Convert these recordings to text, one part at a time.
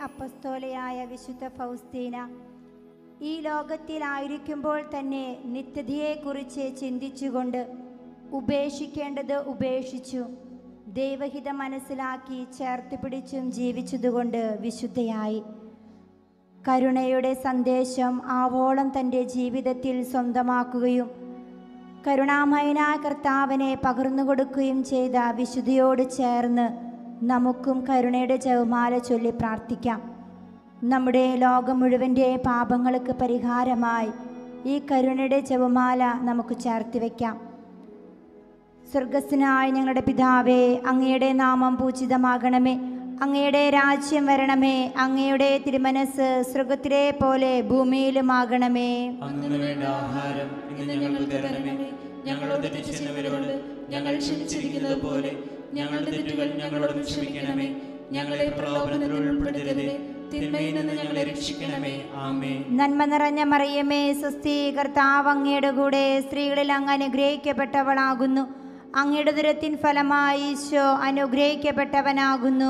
അപ്പസ്തോലയായ വിശുദ്ധ ഫൗസ്തീന ഈ ലോകത്തിലായിരിക്കുമ്പോൾ തന്നെ നിത്യതയെക്കുറിച്ച് ചിന്തിച്ചുകൊണ്ട് ഉപേക്ഷിക്കേണ്ടത് ഉപേക്ഷിച്ചു ദൈവഹിതം മനസ്സിലാക്കി ചേർത്ത് പിടിച്ചും ജീവിച്ചതുകൊണ്ട് വിശുദ്ധയായി. കരുണയുടെ സന്ദേശം ആവോളം തൻ്റെ ജീവിതത്തിൽ സ്വന്തമാക്കുകയും കരുണാമയനായ കർത്താവിനെ പകർന്നു കൊടുക്കുകയും ചെയ്ത വിശുദ്ധിയോട് ചേർന്ന് നമുക്കും കരുണയുടെ ജപമാല ചൊല്ലി പ്രാർത്ഥിക്കാം. നമ്മുടെ ലോകം മുഴുവൻ്റെ പാപങ്ങൾക്ക് പരിഹാരമായി ഈ കരുണയുടെ ജപമാല നമുക്ക് ചേർത്ത് വയ്ക്കാം. സ്വർഗസ്ഥനായ ഞങ്ങളുടെ പിതാവേ, അങ്ങയുടെ നാമം പൂജിതമാകണമേ. അങ്ങയുടെ രാജ്യം വരണമേ. അങ്ങയുടെ തിരുമനസ് സ്വർഗത്തിലെ പോലെ ഭൂമിയിലുമാകണമേ. അന്നു വേണ്ട ആഹാരം ഇന്ന് ഞങ്ങൾക്ക് തരണമേ. ഞങ്ങളോട് തെറ്റ് ചെയ്യുന്നവരോട് ഞങ്ങൾ ക്ഷമിച്ചിരിക്കുന്നത് പോലെ ഞങ്ങളുടെ തെറ്റുകൾ ഞങ്ങളോട് ക്ഷമിക്കണമേ. ഞങ്ങളെ പ്രലോഭനത്തിൽ ഉൾപ്പെടുത്തരുതേ, തിന്മയിൽ നിന്ന് ഞങ്ങളെ രക്ഷിക്കണമേ. ആമേൻ. നന്മ നിറഞ്ഞ മറിയമേ, സ്വസ്തി, കർത്താവ് അങ്ങയുടെ കൂടെ സ്ത്രീകളിൽ അങ്ങ് അനുഗ്രഹിക്കപ്പെട്ടവളാകുന്നു. അങ്ങയുടെ ഉദരത്തിൻ ഫലമായി ഈശോ അനുഗ്രഹിക്കപ്പെട്ടവനാകുന്നു.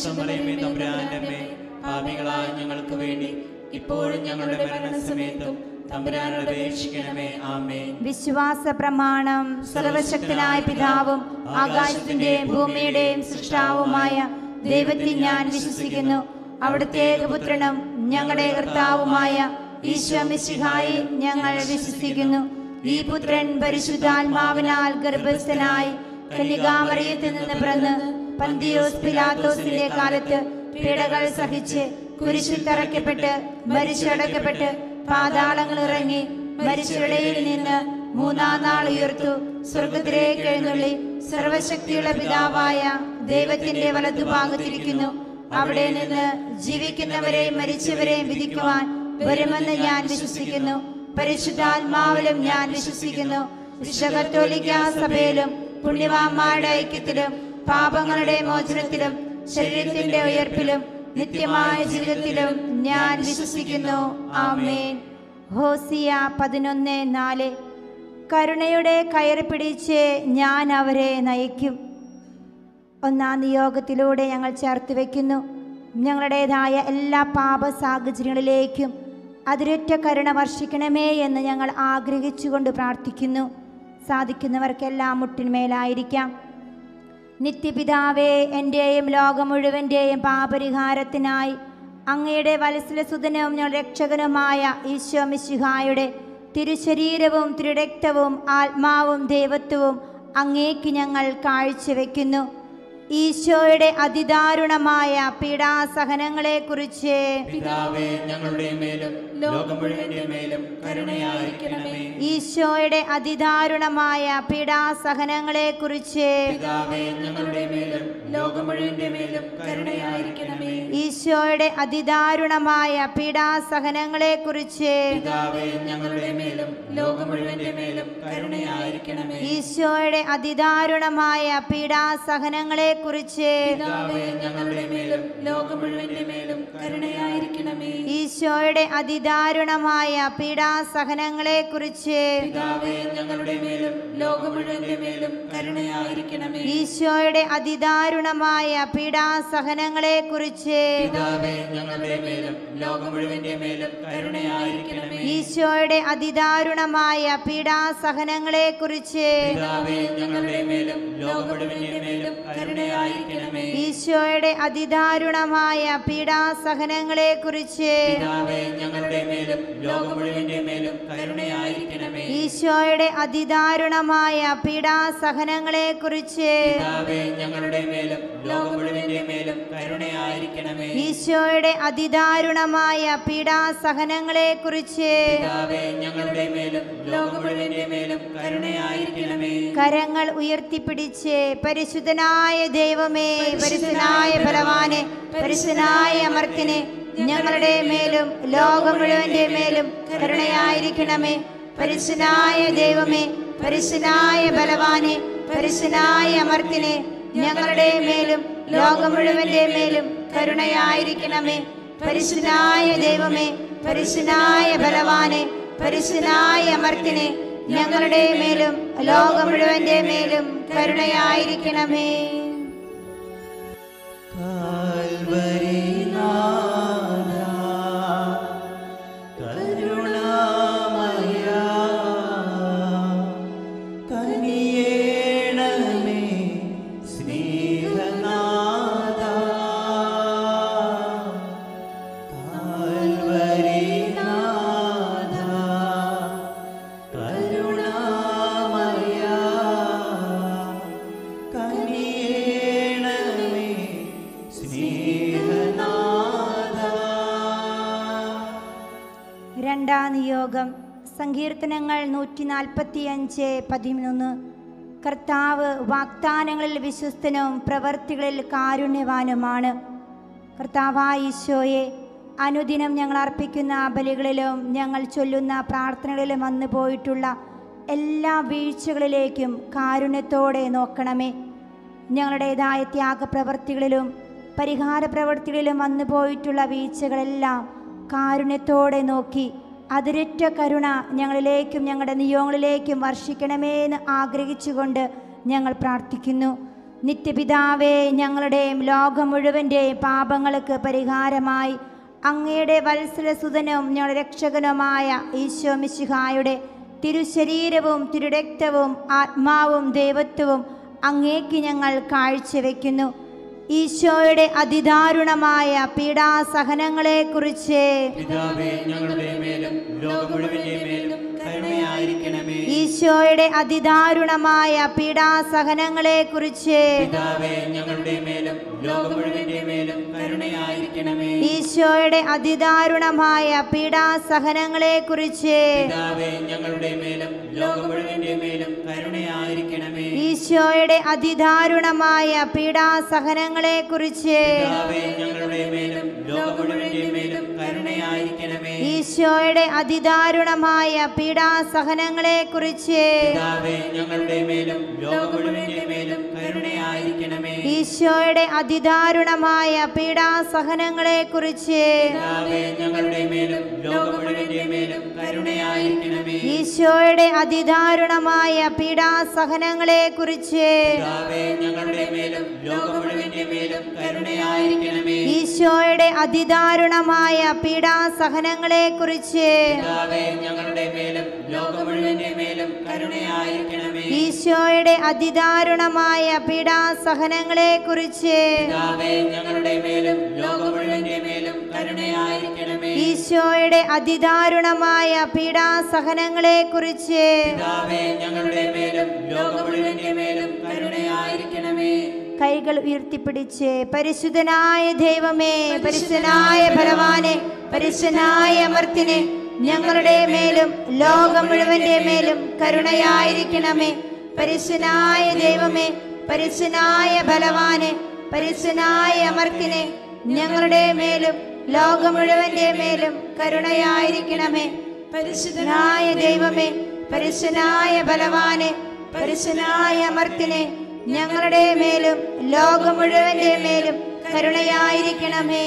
പാപികളായ ഞങ്ങൾക്ക് വേണ്ടി ഇപ്പോഴും ഞങ്ങളുടെ മരണസമയത്തും തമ്പുരാനോട് അപേക്ഷിക്കണമേ. ആമേൻ. വിശ്വാസ പ്രമാണം. സർവശക്തനായ പിതാവും ആകാശത്തിന്റെയും ഭൂമിയുടെയും സൃഷ്ടാവുമായ ദൈവത്തിൽ ഞാൻ വിശ്വസിക്കുന്നു. അവിടുത്തെ ഏകപുത്രനും ഞങ്ങളുടെ കർത്താവുമായ ഈശോ മിശിഹായിൽ ഞങ്ങൾ വിശ്വസിക്കുന്നു. ഈ പുത്രൻ പരിശുദ്ധാത്മാവിനാൽ ഗർഭസ്ഥനായി കന്യകാമറിയത്തിൽ നിന്ന് പിറന്ന് പന്തിയോസ് പിലാത്തോസിന്റെ കാലത്ത് പീഡകൾ സഹിച്ച് കുരിശിൽ തറയ്ക്കപ്പെട്ട് മരിച്ചടക്കപ്പെട്ട് പാതാളങ്ങൾ ഇറങ്ങി മരിച്ചവരുടെ നിന്ന് മൂന്നാം നാൾ ഉയർത്തു. സ്വർഗത്തിലേക്ക് എഴുന്നള്ളി സർവശക്തിയുള്ള പിതാവായ ദൈവത്തിന്റെ വലതുഭാഗത്തിരിക്കുന്നു. അവിടെ നിന്ന് ജീവിക്കുന്നവരെയും മരിച്ചവരെയും വിധിക്കുവാൻ വരുമെന്ന് ഞാൻ വിശ്വസിക്കുന്നു. പരിശുദ്ധാത്മാവിലും ഞാൻ വിശ്വസിക്കുന്നു. വിശുദ്ധ കത്തോലിക്കാ സഭയിലും പുണ്യവാന്മാരുടെ ഐക്യത്തിലും പാപങ്ങളുടെ മോചനത്തിലും ശരീരത്തിന്റെ ഉയർപ്പിലും നിത്യമായ ജീവിതത്തിലും ഞാൻ വിശ്വസിക്കുന്നു. ആമേൻ. ഹോസിയ 11:4. കരുണയുടെ കയർ പിടിച്ച് ഞാൻ അവരെ നയിക്കും. ഒന്നാം നിയോഗത്തിലൂടെ ഞങ്ങൾ ചേർത്ത് വയ്ക്കുന്നു. ഞങ്ങളുടേതായ എല്ലാ പാപ സാഹചര്യങ്ങളിലേക്കും അതിരൊറ്റ കരുണ വർഷിക്കണമേ എന്ന് ഞങ്ങൾ ആഗ്രഹിച്ചുകൊണ്ട് പ്രാർത്ഥിക്കുന്നു. സാധിക്കുന്നവർക്കെല്ലാം മുട്ടിന്മേലായിരിക്കാം. നിത്യപിതാവേ, എൻ്റെയും ലോകം മുഴുവൻ്റെയും പാപരിഹാരത്തിനായി അങ്ങയുടെ വത്സലസുതനും ഞങ്ങളുടെ രക്ഷകനുമായ ഈശോ മിശിഹായുടെ തിരുശരീരവും തിരുരക്തവും ആത്മാവും ദൈവത്വവും അങ്ങേക്ക് ഞങ്ങൾ കാഴ്ചവെക്കുന്നു. ഈശോയുടെ അതിദാരുണമായ പീഡാസഹനങ്ങളെക്കുറിച്ച് പിതാവേ, ഞങ്ങളുടെ മേലും ലോകം മുഴുവന്റെ മേലും കരുണയായിരിക്കണമേ. ഈശോയുടെ അതിദാരുണമായ പീഡാസഹനങ്ങളെക്കുറിച്ച് പിതാവേ, ഞങ്ങളുടെ മേലും ലോകം മുഴുവന്റെ മേലും കരുണയായിരിക്കണമേ. ഈശോയുടെ അതിദാരുണമായ പീഡാസഹനങ്ങളെക്കുറിച്ച് പിതാവേ, ഞങ്ങളുടെ മേലും ലോകം മുഴുവന്റെ മേലും കരുണയായിരിക്കണമേ. ഈശോയുടെ അതിദാരുണമായ പീഡാസഹനങ്ങളെ കുറിച്ച് പിതാവേ, ഞങ്ങളുടെ മേലും ലോകം മുഴുവന്റെ മേലും കരുണയായിരിക്കണമേ. ഈശോയുടെ അതിദാരുണമായ പീഡാസഹനങ്ങളെ കുറിച്ച് പിതാവേ, ഞങ്ങളുടെ മേലും ലോകം മുഴുവന്റെ മേലും കരുണയായിരിക്കണമേ. ഈശോയുടെ അതിദാരുണമായ പീഡാസഹനങ്ങളെ കുറിച്ച് പിതാവേ, ഞങ്ങളുടെ മേലും ലോകം മുഴുവന്റെ മേലും കരുണയായിരിക്കണമേ. ഈശോയുടെ അതിദാരുണമായ പീഡാസഹനങ്ങളെ കുറിച്ച് പിതാവേ, ഞങ്ങളുടെ മേലും ലോകം മുഴുവന്റെ മേലും കരുണയായിരിക്കണമേ. ഈശോയുടെ അതിദാരുണമായ പീഡാസഹനങ്ങളെ കുറിച്ച് പിതാവേ, ഞങ്ങളുടെ മേലും ലോകം മുഴുവന്റെ മേലും കരുണയായിരിക്കണമേ. ഈശോയുടെ അതിദാരുണമായ പീഡാസഹനങ്ങളെ കുറിച്ച് പിതാവേ, ഞങ്ങളുടെ മേലും ലോകം മുഴുവന്റെ മേലും കരുണയായിരിക്കണമേ. ഈശോയുടെ അതിദാരുണമായ പീഡാസഹനങ്ങളെ കുറിച്ച് പിതാവേ, ഞങ്ങളുടെ മേലും ലോകം മുഴുവന്റെ മേലും കരുണയായിരിക്കണമേ. കരങ്ങൾ ഉയർത്തിപ്പിടിച്ച് പരിശുദ്ധനായ ദൈവമേ, പരിശുദ്ധനായ ബലവാനെ, പരിശുദ്ധനായ അമർത്തിനെ, ഞങ്ങളുടെ മേലും ലോകം മുഴുവന്റെ മേലും കരുണയായിരിക്കണമേ. പരിശുദ്ധനായ ദൈവമേ, പരിശുദ്ധനായ ബലവാനെ, പരിശുദ്ധനായ അമർത്തിനെ, ഞങ്ങളുടെ മേലും ലോകം മുഴുവന്റെ മേലും കരുണയായിരിക്കണമേ. പരിശുദ്ധനായ ദൈവമേ, പരിശുദ്ധനായ ബലവാനെ, പരിശുദ്ധനായ അമർത്തിനെ, ഞങ്ങളുടെ മേലും ലോകം മുഴുവന്റെ മേലും കരുണയായിരിക്കണമേ. കാൽവരിനാ കരുണാമയാ കനിയേണമേ സ്നേഹനാഥാ കാൽവരിനാഥാ കരുണാമയാ കനിയേണമേ സ്നേഹനാഥാ. രണ്ടാം നിയോഗം സങ്കീർത്തനങ്ങൾ 145:11. കർത്താവ് വാഗ്ദാനങ്ങളിൽ വിശ്വസ്തനും പ്രവൃത്തികളിൽ കാരുണ്യവാനുമാണ്. കർത്താവായ ഈശോയെ, അനുദിനം ഞങ്ങൾ അർപ്പിക്കുന്ന ബലികളിലും ഞങ്ങൾ ചൊല്ലുന്ന പ്രാർത്ഥനകളിലും വന്നു പോയിട്ടുള്ള എല്ലാ വീഴ്ചകളിലേക്കും കാരുണ്യത്തോടെ നോക്കണമേ. ഞങ്ങളുടേതായ ത്യാഗപ്രവൃത്തികളിലും പരിഹാര പ്രവൃത്തികളിലും വന്നു പോയിട്ടുള്ള വീഴ്ചകളെല്ലാം കാരുണ്യത്തോടെ നോക്കി അതിരറ്റ കരുണ ഞങ്ങളിലേക്കും ഞങ്ങളുടെ നിയോഗങ്ങളിലേക്കും വർഷിക്കണമേ എന്ന് ആഗ്രഹിച്ചുകൊണ്ട് ഞങ്ങൾ പ്രാർത്ഥിക്കുന്നു. നിത്യപിതാവേ, ഞങ്ങളുടെയും ലോകം മുഴുവൻ്റെയും പാപങ്ങൾക്ക് പരിഹാരമായി അങ്ങയുടെ വത്സലസുതനും ഞങ്ങളുടെ രക്ഷകനുമായ ഈശോ മിശിഹായുടെ തിരുശരീരവും തിരുരക്തവും ആത്മാവും ദൈവത്വവും അങ്ങേക്ക് ഞങ്ങൾ കാഴ്ചവെക്കുന്നു. ഈശോയുടെ അതിദാരുണമായ പീഡാസഹനങ്ങളെക്കുറിച്ച് ഈശോയുടെ അതിദാരുണമായ പീഡാസഹനങ്ങളെക്കുറിച്ച് ഈശോയുടെ അതിദാരുണമായ പീഡാസഹനങ്ങളെക്കുറിച്ച് ഈശോയുടെ അതിദാരുണമായ പീഡാസഹനങ്ങളെക്കുറിച്ച് ഈശോയുടെ അതിദാരുണമായ പീഡാസഹനങ്ങളെക്കുറിച്ച് ഈശോയുടെ അതിദാരുണമായ പീഡാസഹനങ്ങളെക്കുറിച്ച് ഈശോയുടെ അതിദാരുണമായ പീഡാസഹനങ്ങളെക്കുറിച്ച് ഈശോയുടെ അതിദാരുണമായ പീഡാസഹനങ്ങളെക്കുറിച്ച് ഈശോയുടെ അതിദാരുണമായ പീഡാസഹനങ്ങളെക്കുറിച്ച് ഈശോയുടെ അതിദാരുണമായ പീഡാസഹനങ്ങളെക്കുറിച്ച് കൈകൾ ഉയർത്തിപ്പിടിച്ച് പരിശുദ്ധനായ ദൈവമേ, പരിശുദ്ധനായ ബലവാനെ, പരിശുദ്ധനായ അമർത്തിനെ, ഞങ്ങളുടെ മേലും ലോകം മുഴുവന്റെ മേലും കരുണയായിരിക്കണമേ. പരിശുദ്ധനായ ദൈവമേ, പരിശുദ്ധനായ ബലവാനെ, പരിശുദ്ധനായ അമർത്തിനെ, ഞങ്ങളുടെ മേലും ലോകം മുഴുവന്റെ മേലും കരുണയായിരിക്കണമേ. പരിശുദ്ധനായ ദൈവമേ, പരിശുദ്ധനായ ബലവാനെ, പരിശുദ്ധനായ അമർത്തിനെ, ഞങ്ങളുടെ മേലും ലോകം മുഴുവന്റെ മേലും കരുണയായിരിക്കണമേ.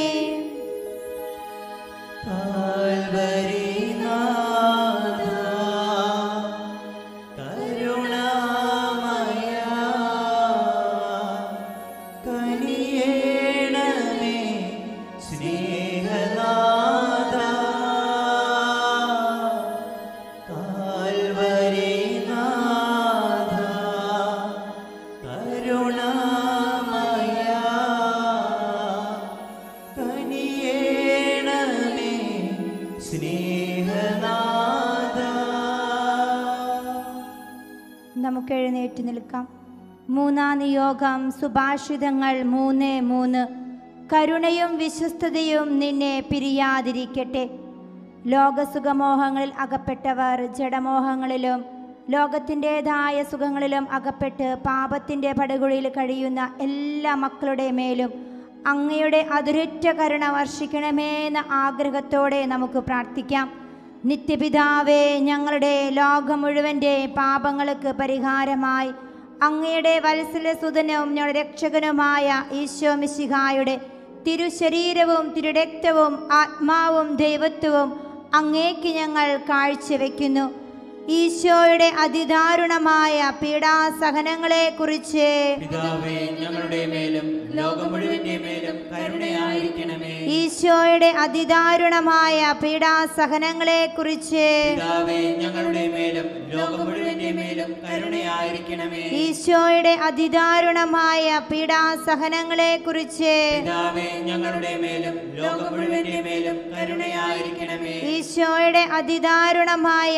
നമുക്ക് എഴുന്നേറ്റ് നിൽക്കാം. മൂന്നാം നിയോഗം സുഭാഷിതങ്ങൾ 3:3. കരുണയും വിശ്വസ്തതയും നിന്നെ പിരിയാതിരിക്കട്ടെ. ലോകസുഖമോഹങ്ങളിൽ അകപ്പെട്ടവർ ജഡമോഹങ്ങളിലും ലോകത്തിൻ്റെതായ സുഖങ്ങളിലും അകപ്പെട്ട് പാപത്തിൻ്റെ പടുകുഴിയിൽ കഴിയുന്ന എല്ലാ മക്കളുടെ മേലും അങ്ങയുടെ അതിരുറ്റ കരുണ വർഷിക്കണമെന്ന ആഗ്രഹത്തോടെ നമുക്ക് പ്രാർത്ഥിക്കാം. നിത്യപിതാവേ, ഞങ്ങളുടെ ലോകം മുഴുവൻ്റെ പാപങ്ങൾക്ക് പരിഹാരമായി അങ്ങയുടെ വത്സലസുതനും ഞങ്ങളുടെ രക്ഷകനുമായ ഈശോ മിശിഹായുടെ തിരുശരീരവും തിരുരക്തവും ആത്മാവും ദൈവത്വവും അങ്ങേക്ക് ഞങ്ങൾ കാഴ്ചവെക്കുന്നു. ഈശോയുടെ അതിദാരുണമായ പീഡാസഹനങ്ങളെക്കുറിച്ച് പിതാവേ ഞങ്ങളുടെ മേലും ലോകം മുഴുവന്റെ മേലും കരുണയായിരിക്കണമേ. ഈശോയുടെ അതിദാരുണമായ പീഡാസഹനങ്ങളെക്കുറിച്ച് പിതാവേ ഞങ്ങളുടെ മേലും ലോകം മുഴുവന്റെ മേലും കരുണയായിരിക്കണമേ. ഈശോയുടെ അതിദാരുണമായ പീഡാസഹനങ്ങളെക്കുറിച്ച് പിതാവേ ഞങ്ങളുടെ മേലും ലോകം മുഴുവന്റെ മേലും കരുണയായിരിക്കണമേ. ഈശോയുടെ അതിദാരുണമായ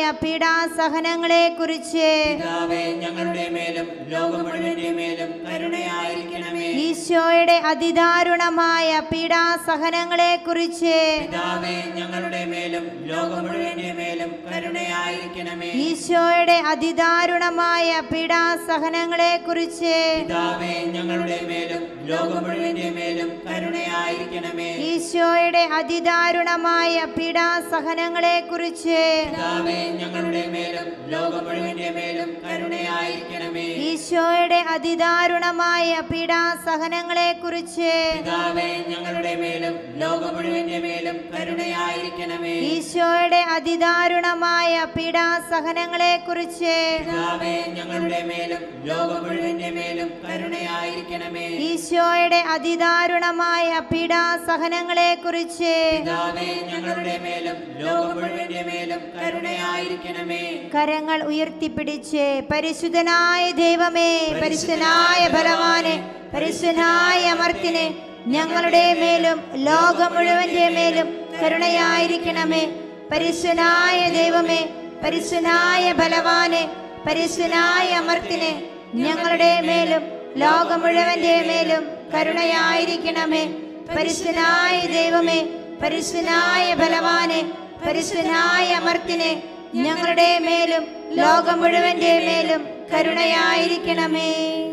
പീഡാസഹനങ്ങളെക്കുറിച്ച് പിതാവേ ഞങ്ങളുടെ മേലും ലോകം മുഴുവന്റെ മേലും കരുണയായിരിക്കണമേ. ഈശോയുടെ അതിദാരുണമായ പീഡാസഹനങ്ങളെക്കുറിച്ച് പിതാവേ ഞങ്ങളുടെ മേലും ലോകം മുഴുവന്റെ മേലും കരുണയായിരിക്കണമേ. ഈശോയുടെ അതിദാരുണമായ പീഡാസഹനങ്ങളെക്കുറിച്ച് പിതാവേ ഞങ്ങളുടെ മേലും ലോകം മുഴുവന്റെ മേലും കരുണയായിരിക്കണമേ. ഈശോയുടെ അതിദാരുണമായ പീഡാസഹനങ്ങളെക്കുറിച്ച് പിതാവേ ഞങ്ങളുടെ മേലും ലോകം മുഴുവന്റെ മേലും കരുണയായിരിക്കണമേ. ഈശോയുടെ അതിദാരുണമായ പീഡാസഹനങ്ങളെക്കുറിച്ച് പിതാവേ ഞങ്ങളുടെ മേലും ലോകം മുഴുവന്റെ മേലും കരുണയായിരിക്കണമേ. ഈശോയുടെ അതിദാരുണമായ പീഡാസഹനങ്ങളെക്കുറിച്ച് പിതാവേ ഞങ്ങളുടെ മേലും ലോകം മുഴുവന്റെ മേലും കരുണയായിരിക്കണമേ. ഈശോയുടെ അതിദാരുണമായ പീഡാസഹനങ്ങളെക്കുറിച്ച് പിതാവേ ഞങ്ങളുടെ മേലും ലോകം മുഴുവന്റെ മേലും കരുണയായിരിക്കണമേ. കരങ്ങൾ ഉയർത്തിപ്പിടിച്ച് പരിശുദ്ധനായ ദൈവമേ, പരിശുദ്ധനായ ബലവാനെ, പരിശുദ്ധനായ അമർത്തിനെ, ഞങ്ങളുടെ മേലും ലോകം മുഴുവന്റെ മേലും കരുണയായിരിക്കണമേ. പരിശുദ്ധനായ ദൈവമേ, പരിശുദ്ധനായ ബലവാനെ, പരിശുദ്ധനായ അമർത്തിനെ, ഞങ്ങളുടെ മേലും ലോകം മുഴുവന്റെ മേലും കരുണയായിരിക്കണമേ. പരിശുദ്ധനായ ദൈവമേ, പരിശുദ്ധനായ ബലവാനെ, പരിശുദ്ധനായ അമർത്തിനെ, ഞങ്ങളുടെ മേലും ലോകം മുഴുവന്റെ മേലും കരുണയായിരിക്കണമേ.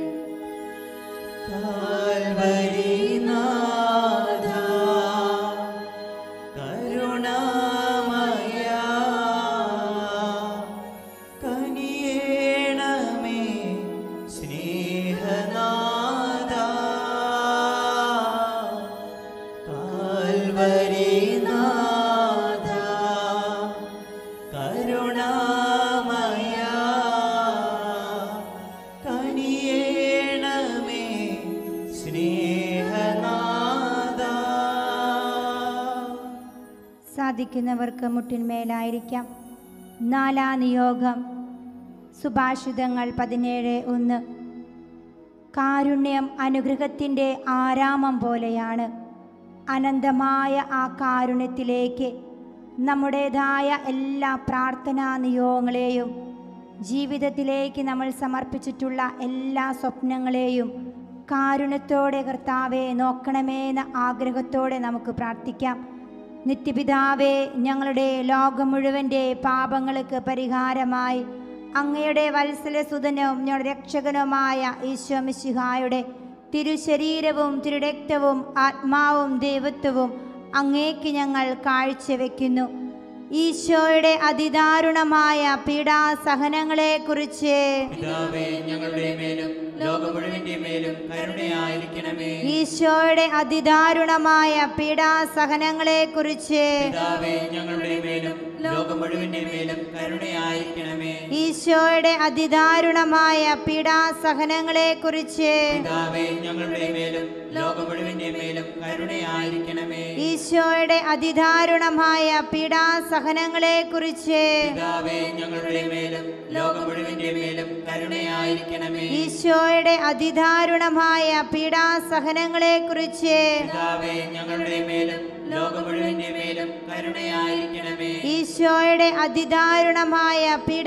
കാൽവരിനാഥാ കരുണാമയാ കനിയേണമേ സ്നേഹനാഥാ. കാൽവരിനാഥാ കരുണാമയാ കനിയേണമേ സ്നേഹനാഥാ. സാധിക്കുന്നവർക്ക് മുട്ടിന്മേലായിരിക്കാം. നാലാം നിയോഗം സുഭാഷിതങ്ങൾ 17:1. കാരുണ്യം അനുഗ്രഹത്തിൻ്റെ ആരാമം പോലെയാണ്. അനന്തമായ ആ കാരുണ്യത്തിലേക്ക് നമ്മുടേതായ എല്ലാ പ്രാർത്ഥനാ നിയോഗങ്ങളെയും ജീവിതത്തിലേക്ക് നമ്മൾ സമർപ്പിച്ചിട്ടുള്ള എല്ലാ സ്വപ്നങ്ങളെയും കാരുണ്യത്തോടെ കർത്താവെ നോക്കണമെന്ന ആഗ്രഹത്തോടെ നമുക്ക് പ്രാർത്ഥിക്കാം. നിത്യപിതാവേ, ഞങ്ങളുടെ ലോകം മുഴുവൻ്റെ പാപങ്ങൾക്ക് പരിഹാരമായി അങ്ങയുടെ വത്സലസുതനും ഞങ്ങളുടെ രക്ഷകനുമായ ഈശോ മിശിഹായുടെ തിരുശരീരവും തിരുരക്തവും ആത്മാവും ദൈവത്വവും അങ്ങേക്ക് ഞങ്ങൾ കാഴ്ചവെക്കുന്നു. ഈശോയുടെ അതിദാരുണമായ പീഡാസഹനങ്ങളെക്കുറിച്ച് പിതാവേ ഞങ്ങളുടെ മേലും ലോകം മുഴുവന്റെ മേലും കരുണയായിരിക്കണമേ. ഈശോയുടെ അതിദാരുണമായ പീഡാസഹനങ്ങളെക്കുറിച്ച് പിതാവേ ഞങ്ങളുടെ മേലും ലോകം മുഴുവന്റെ മേലും കരുണയായിരിക്കണമേ. ഈശോയുടെ അതിദാരുണമായ പീഡാസഹനങ്ങളെക്കുറിച്ച് പിതാവേ ഞങ്ങളുടെ മേലും ലോകം മുഴുവന്റെ മേലും കരുണയായിരിക്കണമേ. ഈശോയുടെ അതിദാരുണമായ പീഡാസഹനങ്ങളെക്കുറിച്ച് പിതാവേ ഞങ്ങളുടെ മേലും ലോകം മുഴുവന്റെ മേലും കരുണയായിരിക്കണമേ. ഈശോയുടെ അതിദാരുണമായ പീഡാസഹനങ്ങളെക്കുറിച്ച് പിതാവേ ഞങ്ങളുടെ മേലും ലോകം മുഴുവന്റെ മേലും കരുണയായിരിക്കണമേ. ഈശോയുടെ അതിദാരുണമായ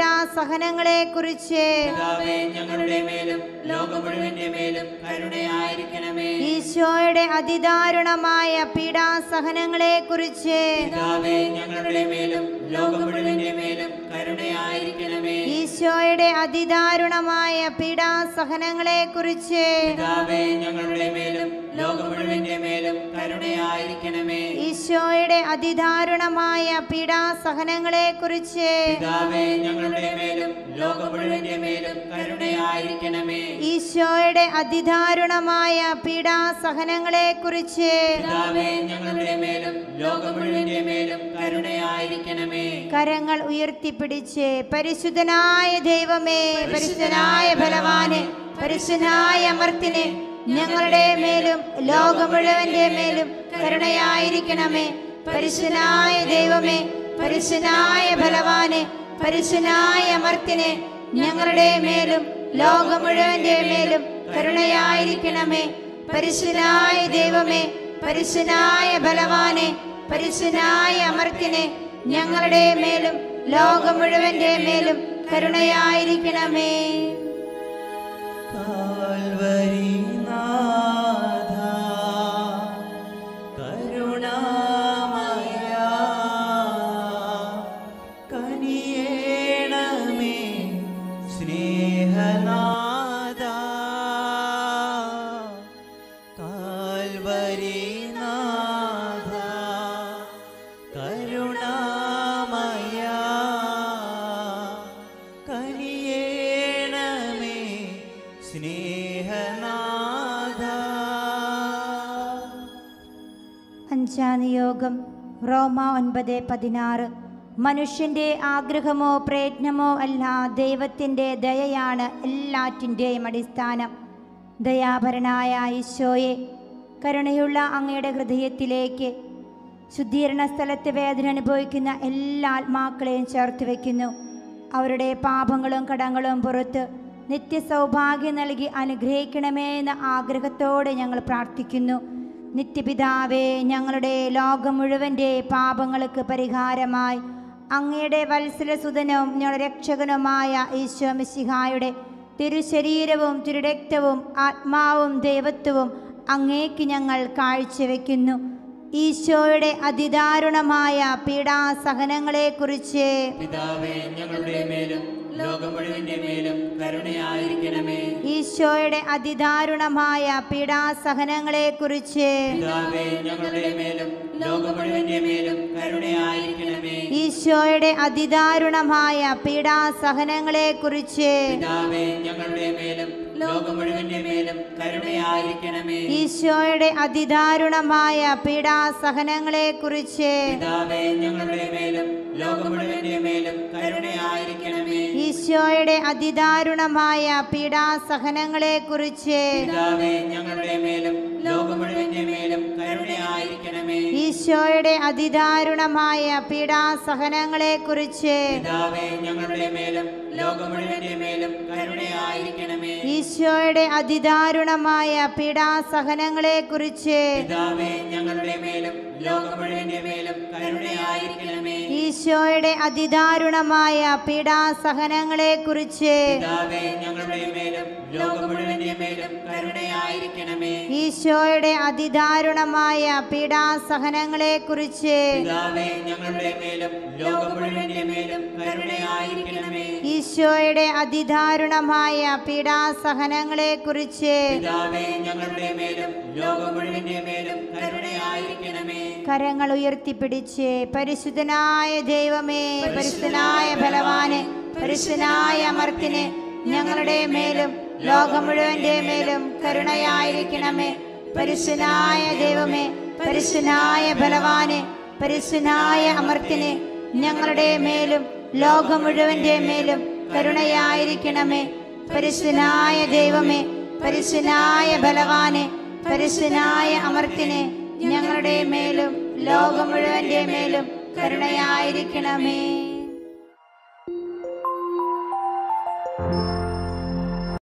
പീഡാസഹനങ്ങളെക്കുറിച്ച് പിതാവേ ഞങ്ങളുടെ മേലും ലോകം മുഴുവന്റെ മേലും കരുണയായിരിക്കണമേ. ഈശോയുടെ അതിദാരുണമായ പീഡാസഹനങ്ങളെക്കുറിച്ച് പിതാവേ ഞങ്ങളുടെ മേലും ലോകം മുഴുവന്റെ മേലും കരുണയായിരിക്കണമേ. ഈശോയുടെ അതിദാരുണമായ പീഡാസഹനങ്ങളെക്കുറിച്ച് പിതാവേ ഞങ്ങളുടെ മേലും ലോകം മുഴുവന്റെ മേലും കരുണയായിരിക്കണമേ. ഈശോയുടെ അതിദാരുണമായ പീഡാസഹനങ്ങളെക്കുറിച്ച് പിതാവേ ഞങ്ങളുടെ മേലും ലോകം മുഴുവന്റെ മേലും കരുണയായിരിക്കണമേ. ഈശോയുടെ അതിദാരുണമായ പീഡാസഹനങ്ങളെക്കുറിച്ച് പിതാവേ ഞങ്ങളുടെ മേലും ലോകം മുഴുവന്റെ മേലും കരുണയായിരിക്കണമേ. കരങ്ങൾ ഉയർത്തിപ്പിടിച്ച് പരിശുദ്ധനായ ദൈവമേ, പരിശുദ്ധനായ ബലവാനെ, പരിശുദ്ധനായ അമർത്തിനെ, ഞങ്ങളുടെ മേലും ലോകം മുഴുവന്റെ മേലും കരുണയായിരിക്കണമേ. പരിശുദ്ധനായ ദൈവമേ, പരിശുദ്ധനായ ബലവാനെ, പരിശുദ്ധനായ അമർത്തിനെ, ഞങ്ങളുടെ മേലും ലോകം മുഴുവന്റെ മേലും കരുണയായിരിക്കണമേ. പരിശുദ്ധനായ ദൈവമേ, പരിശുദ്ധനായ ബലവാനെ, പരിശുദ്ധനായ അമർത്തിനെ, ഞങ്ങളുടെ മേലും ലോകം മുഴുവന്റെ മേലും കരുണയായിരിക്കണമേ. അഞ്ചാം നിയോഗം റോമ 9:16. മനുഷ്യന്റെ ആഗ്രഹമോ പ്രയത്നമോ അല്ല, ദൈവത്തിൻ്റെ ദയയാണ് എല്ലാറ്റിൻ്റെയും അടിസ്ഥാനം. ദയാപരനായ ഈശോയെ, കരുണയുള്ള അങ്ങയുടെ ഹൃദയത്തിലേക്ക് ശുദ്ധീകരണ സ്ഥലത്ത് വേദന അനുഭവിക്കുന്ന എല്ലാ ആത്മാക്കളെയും ചേർത്ത് വയ്ക്കുന്നു. അവരുടെ പാപങ്ങളും കടങ്ങളും പുറത്ത് നിത്യസൗഭാഗ്യം നൽകി അനുഗ്രഹിക്കണമേ എന്ന ആഗ്രഹത്തോടെ ഞങ്ങൾ പ്രാർത്ഥിക്കുന്നു. നിത്യപിതാവേ, ഞങ്ങളുടെ ലോകം മുഴുവൻ്റെ പാപങ്ങൾക്ക് പരിഹാരമായി അങ്ങയുടെ വത്സലസുതനും ഞങ്ങളുടെ രക്ഷകനുമായ ഈശോ മിശിഹായുടെ തിരുശരീരവും തിരുരക്തവും ആത്മാവും ദൈവത്വവും അങ്ങേക്ക് ഞങ്ങൾ കാഴ്ചവെക്കുന്നു. ഈശോയുടെ അതിദാരുണമായ പീഡാസഹനങ്ങളെക്കുറിച്ച് പിതാവേ, ഞങ്ങളുടെ മേലും ലോകം മുഴുവന്റെ മേലും കരുണയായിരിക്കണമേ. ഈശോയുടെ അതിദാരുണമായ പീഡാസഹനങ്ങളെക്കുറിച്ച് പിതാവേ, ഞങ്ങളുടെ മേലും ലോകം മുഴുവന്റെ മേലും കരുണയായിരിക്കണമേ. ഈശോയുടെ അതിദാരുണമായ പീഡാസഹനങ്ങളെക്കുറിച്ച് പിതാവേ, ഞങ്ങളുടെ മേലും ലോകം മുഴുവന്റെ മേലും കരുണയായിരിക്കണമേ. ഈശോയുടെ അതിദാരുണമായ പീഡാസഹനങ്ങളെക്കുറിച്ച് പിതാവേ, ഞങ്ങളുടെ മേലും ലോകം മുഴുവന്റെ മേലും കരുണയായിരിക്കണമേ. ഈശോയുടെ അതിദാരുണമായ പീഡാസഹനങ്ങളെക്കുറിച്ച് പിതാവേ, ഞങ്ങളുടെ മേലും ലോകം മുഴുവന്റെ മേലും കരുണയായിരിക്കണമേ. ഈശോയുടെ അതിദാരുണമായ പീഡാസഹനങ്ങളെക്കുറിച്ച് പിതാവേ, ഞങ്ങളുടെ മേലും ലോകം മുഴുവന്റെ മേലും കരുണയായിരിക്കണമേ. ഈശോയുടെ അതിദാരുണമായ പീഡാസഹനങ്ങളെക്കുറിച്ച് പിതാവേ, ഞങ്ങളുടെ മേലും ലോകം മുഴുവന്റെ മേലും കരുണയായിരിക്കണമേ. ഈശോയുടെ അതിദാരുണമായ പീഡാസഹനങ്ങളെക്കുറിച്ച് പിതാവേ, ഞങ്ങളുടെ മേലും ലോകം മുഴുവന്റെ മേലും കരുണയായിരിക്കണമേ. ഈശോയുടെ അതിദാരുണമായ പീഡാസഹനങ്ങളെക്കുറിച്ച് പിതാവേ, ഞങ്ങളുടെ മേലും ലോകം മുഴുവന്റെ മേലും കരുണയായിരിക്കണമേ. ഈശോയുടെ അതിദാരുണമായ പീഡാസഹനങ്ങളെക്കുറിച്ച് പിതാവേ, ഞങ്ങളുടെ മേലും ലോകം മുഴുവന്റെ മേലും കരുണയായിരിക്കണമേ. കരങ്ങൾ ഉയർത്തിപ്പിടിച്ച് പരിശുദ്ധനായ ദൈവമേ, പരിശുദ്ധനായ ബലവാനെ, പരിശുദ്ധനായ അമർത്തിനെ, ഞങ്ങളുടെ മേലും ലോകം മുഴുവന്റെ മേലും കരുണയായിരിക്കണമേ. പരിശുദ്ധനായ ദൈവമേ, പരിശുദ്ധനായ ബലവാനെ, പരിശുദ്ധനായ അമർത്തിനെ, ഞങ്ങളുടെ മേലും ലോകം മുഴുവന്റെ മേലും കരുണയായിരിക്കണമേ. പരിശുദ്ധനായ ദൈവമേ, പരിശുദ്ധനായ ബലവാനെ, പരിശുദ്ധനായ അമർത്തിനെ, ഞങ്ങളുടെ മേലും ലോകം മുഴുവന്റെ മേലും കരുണയായിരിക്കണമേ.